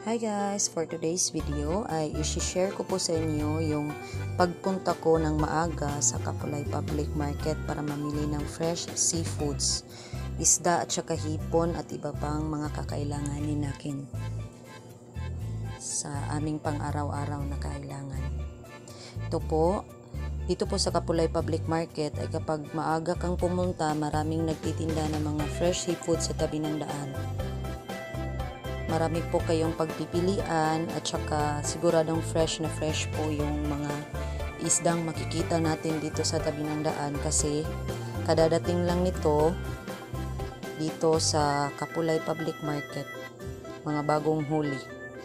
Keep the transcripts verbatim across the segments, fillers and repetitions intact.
Hi guys! For today's video ay isi-share ko po sa inyo yung pagpunta ko ng maaga sa Kapulay Public Market para mamili ng fresh seafoods, isda at saka hipon at iba pang mga kakailanganin natin sa aming pang-araw-araw na kailangan. Ito po, dito po sa Kapulay Public Market ay kapag maaga kang pumunta, maraming nagtitinda ng mga fresh seafood sa tabi ng daan. Marami po kayong pagpipilian at saka siguradong fresh na fresh po yung mga isdang makikita natin dito sa tabi ng daan kasi kadadating lang nito dito sa Kapulay Public Market, mga bagong huli.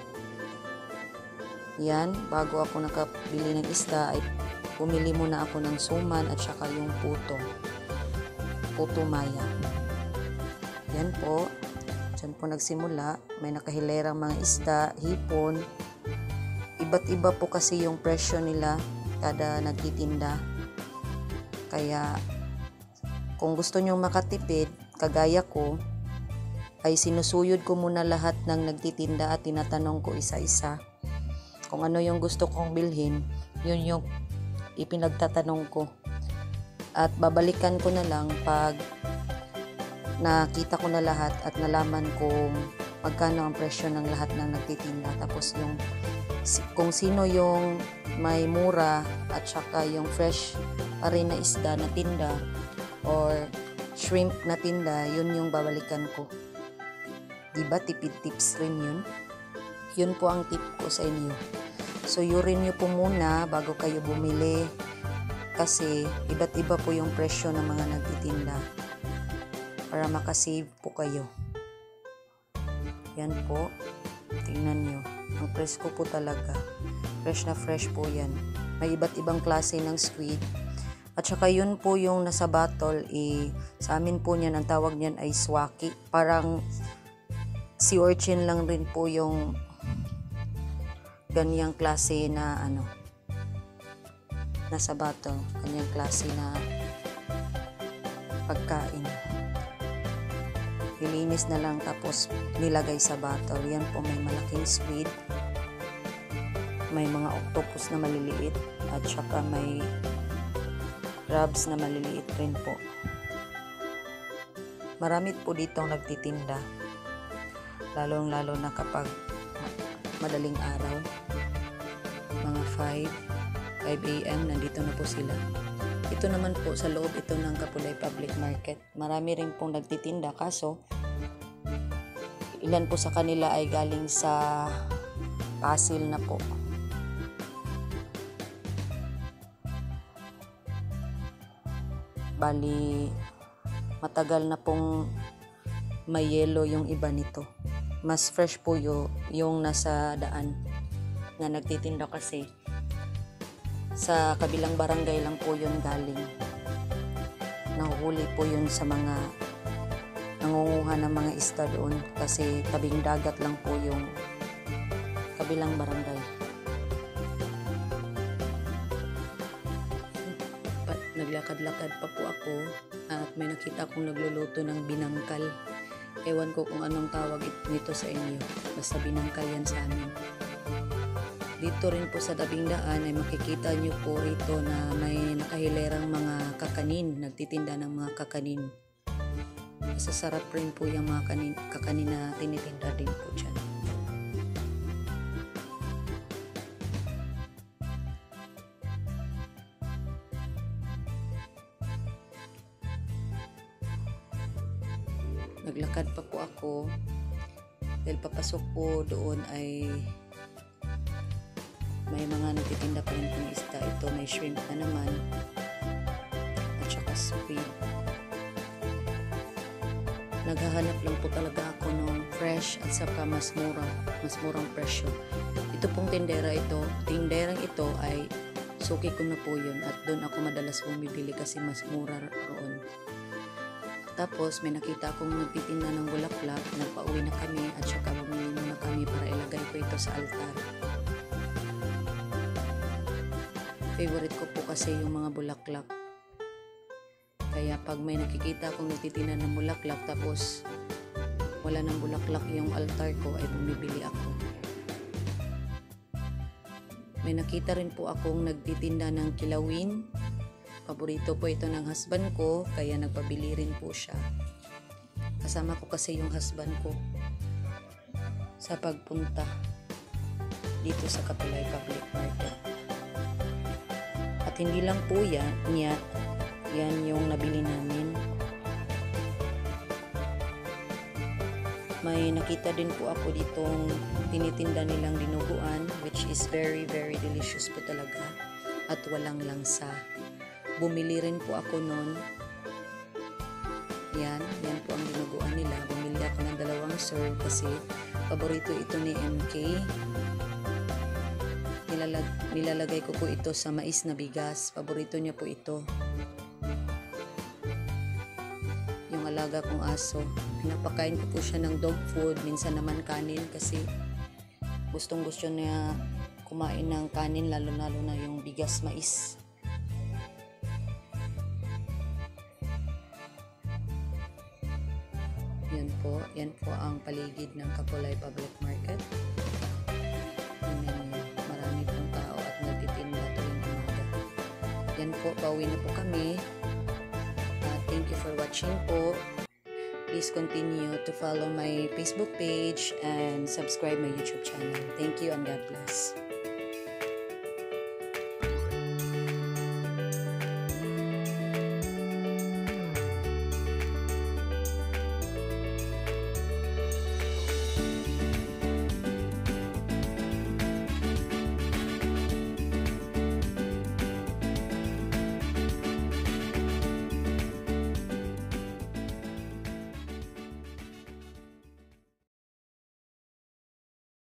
Yan, bago ako nakabili ng isda ay pumili muna ako ng suman at saka yung puto puto maya. Yan po, dyan po nagsimula. May nakahilerang mga isda, hipon. Iba't iba po kasi yung presyo nila kada nagtitinda. Kaya kung gusto nyong makatipid, kagaya ko, ay sinusuyod ko muna lahat ng nagtitinda at tinatanong ko isa-isa. Kung ano yung gusto kong bilhin, yun yung ipinagtatanong ko. At babalikan ko na lang pag nakita ko na lahat at nalaman kung magkano ang presyo ng lahat ng nagtitinda. Tapos yung kung sino yung may mura at saka yung fresh pa rin na isda na tinda or shrimp na tinda, yun yung babalikan ko. Diba tipid tips rin yun? Yun po ang tip ko sa inyo. So yurin nyo po muna bago kayo bumili kasi iba't iba po yung presyo ng mga nagtitinda para makasave po kayo. Yan po, tingnan nyo, ang presko po talaga, fresh na fresh po yan. May iba't ibang klase ng squid at saka yun po yung nasa bottle, eh, sa amin po niyan ang tawag niyan ay swaki, parang sea urchin lang rin po yung ganyang klase na ano nasa bottle, ganyang klase na pagkain. Nilinis na lang tapos nilagay sa bottle. Yan po, may malaking squid, may mga octopus na maliliit at saka may crabs na maliliit rin po. Marami po ditong nagtitinda, lalong lalo na kapag madaling araw, mga five a m nandito na po sila. Ito naman po sa loob ito ng Kapulay Public Market. Marami rin pong nagtitinda kaso ilan po sa kanila ay galing sa Pasig na po. Bali matagal na pong may yelo yung iba nito. Mas fresh po yung, yung nasa daan na nagtitinda kasi sa kabilang barangay lang po yun galing. Nahuhuli po yun sa mga nangunguha ng mga isda doon kasi tabing dagat lang po yung kabilang barangay. Naglakad-lakad pa po ako at may nakita akong nagluluto ng binangkal. Ewan ko kung anong tawag nito sa inyo. Basta binangkal yan sa amin. Dito rin po sa tabing daan ay makikita nyo po rito na may nakahilerang mga kakanin, nagtitinda ng mga kakanin. Masasarap rin po yung mga kanin, kakanin na tinitinda din po dyan. Naglakad pa po ako dahil papasok po doon ay may mga nagtitinda pa rin pong isda. Ito may shrimp na naman at saka squid. Naghahanap lang po talaga ako ng fresh at saka mas mura, mas murang presyo. Ito pong tindera ito, tinderang ito ay suki ko na po yun at doon ako madalas bumibili kasi mas mura roon. Tapos may nakita akong nagtitinda ng bulaklak, nagpa-uwi na kami at saka bumili muna kami para ilagay ko ito sa altar. Favorite ko po kasi yung mga bulaklak. Kaya pag may nakikita akong nagtitinda ng bulaklak tapos wala ng bulaklak yung altar ko ay bumibili ako. May nakita rin po akong nagtitinda ng kilawin. Paborito po ito ng husband ko, kaya nagpabili rin po siya. Kasama ko kasi yung husband ko sa pagpunta dito sa Kapulay Public Market. At hindi lang po yan, niya, yan yung nabili namin. May nakita din po ako ditong tinitinda nilang dinuguan, which is very very delicious po talaga at walang langsa. Bumili rin po ako nun. Yan, yan po ang dinuguan nila. Bumili ako ng dalawang serve kasi paborito ito ni M K. Nilalag, nilalagay ko po ito sa mais na bigas. Paborito niya po ito. Yung alaga kong aso. Pinapakain ko po siya ng dog food. Minsan naman kanin kasi gustong gusto niya kumain ng kanin, lalo-lalo na yung bigas mais. Yan po, yan po ang paligid ng Kapulay Public Market. Tingnan niyo, marami pong tao at nagtitinda tuwing umaga. Yan po, pauwi na po kami. Uh, thank you for watching po. Please continue to follow my Facebook page and subscribe my YouTube channel. Thank you and God bless.